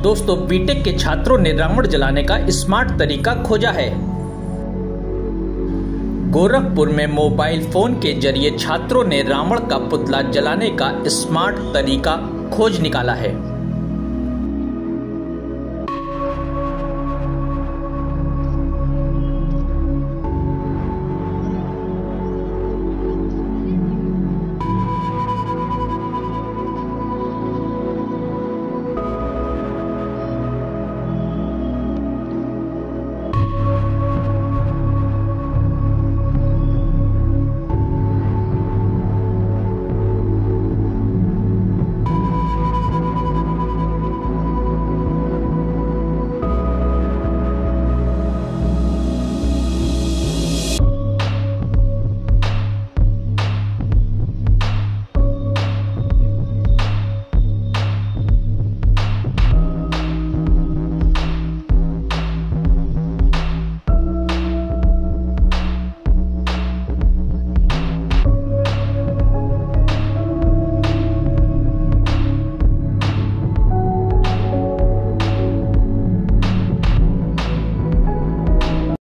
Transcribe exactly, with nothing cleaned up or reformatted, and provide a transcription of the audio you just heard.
दोस्तों, बीटेक के छात्रों ने रावण जलाने का स्मार्ट तरीका खोजा है। गोरखपुर में मोबाइल फोन के जरिए छात्रों ने रावण का पुतला जलाने का स्मार्ट तरीका खोज निकाला है।